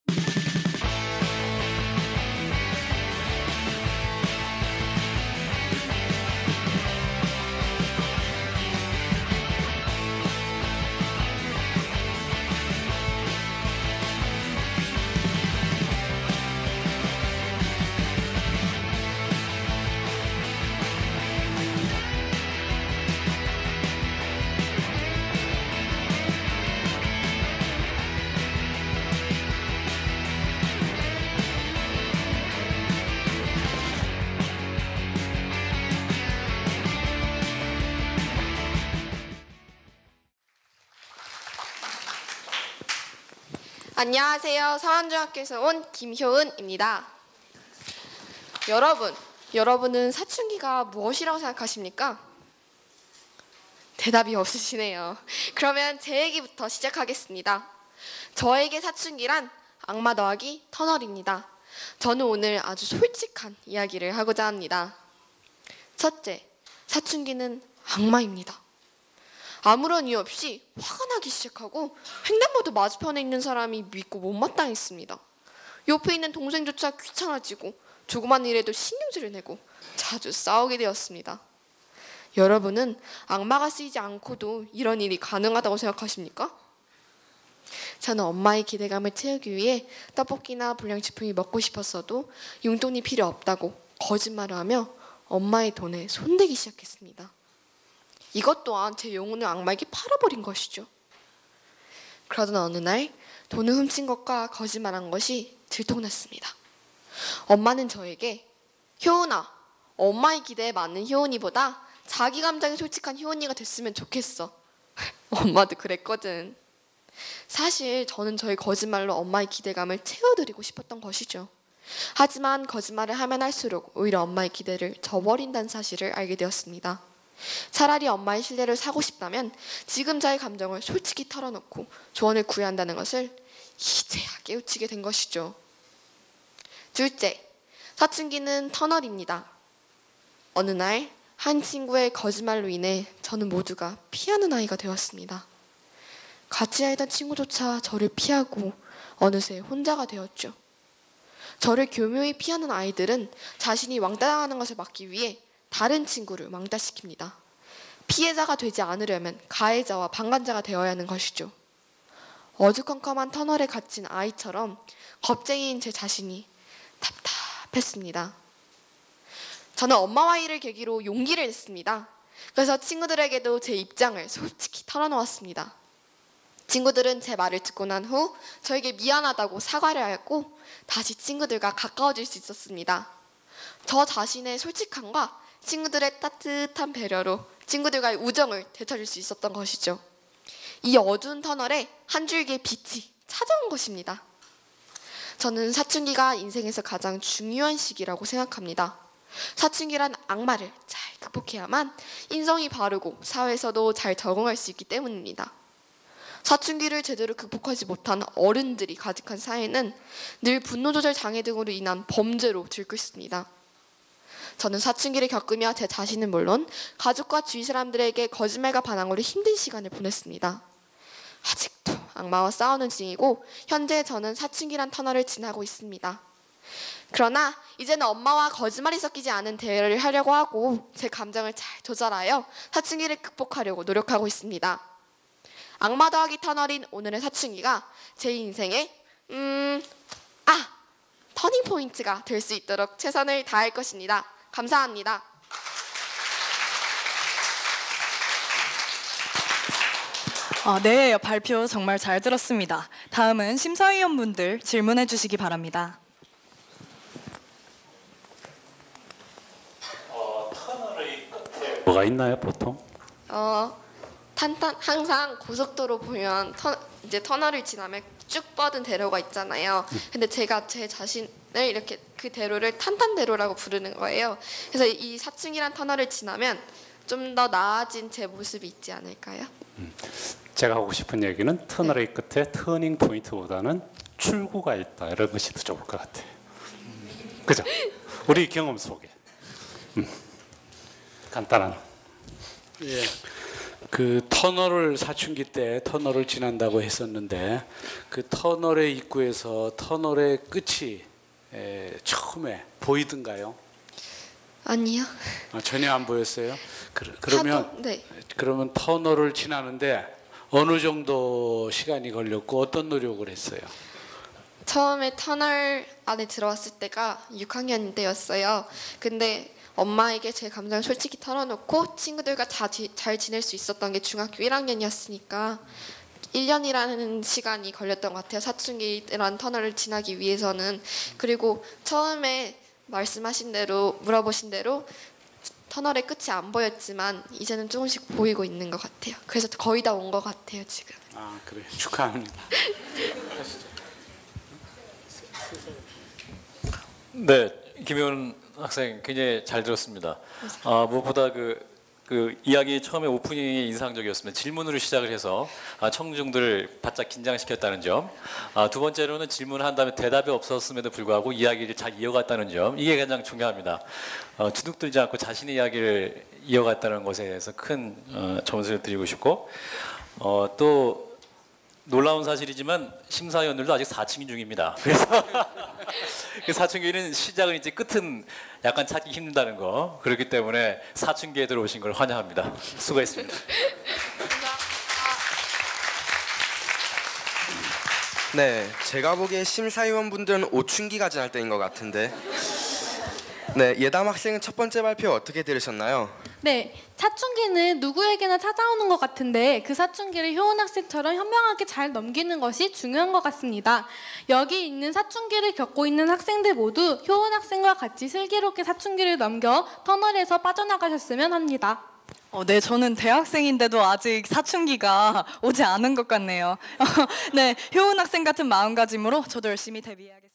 안녕하세요. 서안중학교에서 온 김효은입니다. 여러분은 사춘기가 무엇이라고 생각하십니까? 대답이 없으시네요. 그러면 제 얘기부터 시작하겠습니다. 저에게 사춘기란 악마 더하기 터널입니다. 저는 오늘 아주 솔직한 이야기를 하고자 합니다. 첫째, 사춘기는 악마입니다. 아무런 이유 없이 화가 나기 시작하고 횡단보도 맞은편에 있는 사람이 믿고 못마땅했습니다. 옆에 있는 동생조차 귀찮아지고 조그만 일에도 신경질을 내고 자주 싸우게 되었습니다. 여러분은 악마가 쓰이지 않고도 이런 일이 가능하다고 생각하십니까? 저는 엄마의 기대감을 채우기 위해 떡볶이나 불량식품이 먹고 싶었어도 용돈이 필요 없다고 거짓말을 하며 엄마의 돈에 손대기 시작했습니다. 이것 또한 제 영혼을 악마에게 팔아버린 것이죠. 그러던 어느 날 돈을 훔친 것과 거짓말한 것이 들통났습니다. 엄마는 저에게 효은아, 엄마의 기대에 맞는 효은이보다 자기 감정에 솔직한 효은이가 됐으면 좋겠어. 엄마도 그랬거든. 사실 저는 저의 거짓말로 엄마의 기대감을 채워드리고 싶었던 것이죠. 하지만 거짓말을 하면 할수록 오히려 엄마의 기대를 저버린다는 사실을 알게 되었습니다. 차라리 엄마의 신뢰를 사고 싶다면 지금 저의 감정을 솔직히 털어놓고 조언을 구해야 한다는 것을 이제야 깨우치게 된 것이죠. 둘째, 사춘기는 터널입니다. 어느 날 한 친구의 거짓말로 인해 저는 모두가 피하는 아이가 되었습니다. 같이 알던 친구조차 저를 피하고 어느새 혼자가 되었죠. 저를 교묘히 피하는 아이들은 자신이 왕따당하는 것을 막기 위해 다른 친구를 왕따시킵니다. 피해자가 되지 않으려면 가해자와 방관자가 되어야 하는 것이죠. 어두컴컴한 터널에 갇힌 아이처럼 겁쟁이인 제 자신이 답답했습니다. 저는 엄마와 일을 계기로 용기를 냈습니다. 그래서 친구들에게도 제 입장을 솔직히 털어놓았습니다. 친구들은 제 말을 듣고 난 후 저에게 미안하다고 사과를 하였고 다시 친구들과 가까워질 수 있었습니다. 저 자신의 솔직함과 친구들의 따뜻한 배려로 친구들과의 우정을 되찾을 수 있었던 것이죠. 이 어두운 터널에 한 줄기의 빛이 찾아온 것입니다. 저는 사춘기가 인생에서 가장 중요한 시기라고 생각합니다. 사춘기란 악마를 잘 극복해야만 인성이 바르고 사회에서도 잘 적응할 수 있기 때문입니다. 사춘기를 제대로 극복하지 못한 어른들이 가득한 사회는 늘 분노조절 장애 등으로 인한 범죄로 들고 있습니다. 저는 사춘기를 겪으며 제 자신은 물론 가족과 주위 사람들에게 거짓말과 반항으로 힘든 시간을 보냈습니다. 아직도 악마와 싸우는 중이고 현재 저는 사춘기란 터널을 지나고 있습니다. 그러나 이제는 엄마와 거짓말이 섞이지 않은 대화를 하려고 하고 제 감정을 잘 조절하여 사춘기를 극복하려고 노력하고 있습니다. 악마 더하기 터널인 오늘의 사춘기가 제 인생의 터닝 포인트가 될 수 있도록 최선을 다할 것입니다. 감사합니다. 네, 발표 정말 잘 들었습니다. 다음은 심사위원분들 질문해 주시기 바랍니다. 터널의 끝에 뭐가 있나요, 보통? 항상 고속도로 보면 이제 터널을 지나면 쭉 뻗은 대로가 있잖아요. 근데 제가 제 자신을 이렇게 그 대로를 탄탄대로라고 부르는 거예요. 그래서 이 사춘기란 터널을 지나면 좀 더 나아진 제 모습이 있지 않을까요? 제가 하고 싶은 얘기는 터널의 끝에 터닝 포인트보다는 출구가 있다, 이런 것이 더 좋을 것 같아요. 그죠? 우리 경험 속에 간단한. 예. 그 터널을 사춘기 때 터널을 지난다고 했었는데 그 터널의 입구에서 터널의 끝이 처음에 보이던가요? 아니요. 전혀 안 보였어요. 그러면 네. 그러면 터널을 지나는데 어느 정도 시간이 걸렸고 어떤 노력을 했어요? 처음에 터널 안에 들어왔을 때가 6학년 때였어요. 근데 엄마에게 제 감정을 솔직히 털어놓고 친구들과 잘 지낼 수 있었던 게 중학교 1학년이었으니까 1년이라는 시간이 걸렸던 것 같아요. 사춘기라는 터널을 지나기 위해서는. 그리고 처음에 말씀하신 대로 물어보신 대로 터널의 끝이 안 보였지만 이제는 조금씩 보이고 있는 것 같아요. 그래서 거의 다 온 것 같아요 지금. 아 그래 축하합니다. 네, 김효은 학생 굉장히 잘 들었습니다. 무엇보다 그 이야기 처음에 오프닝이 인상적이었습니다. 질문으로 시작을 해서 청중들을 바짝 긴장시켰다는 점. 두 번째로는 질문을 한 다음에 대답이 없었음에도 불구하고 이야기를 잘 이어갔다는 점. 이게 가장 중요합니다. 주눅들지 않고 자신의 이야기를 이어갔다는 것에 대해서 큰 점수를 드리고 싶고 또 놀라운 사실이지만 심사위원들도 아직 4층인 중입니다. 그래서 그 사춘기는 시작은 이제 끝은 약간 찾기 힘든다는 거. 그렇기 때문에 사춘기에 들어오신 걸 환영합니다. 수고했습니다. 네, 제가 보기에 심사위원분들은 5춘기가 지날 때인 것 같은데. 네, 예담 학생은 첫 번째 발표 어떻게 들으셨나요? 네, 사춘기는 누구에게나 찾아오는 것 같은데 그 사춘기를 효은 학생처럼 현명하게 잘 넘기는 것이 중요한 것 같습니다. 여기 있는 사춘기를 겪고 있는 학생들 모두 효은 학생과 같이 슬기롭게 사춘기를 넘겨 터널에서 빠져나가셨으면 합니다. 네, 저는 대학생인데도 아직 사춘기가 오지 않은 것 같네요. 네, 효은 학생 같은 마음가짐으로 저도 열심히 데뷔해야겠습니다.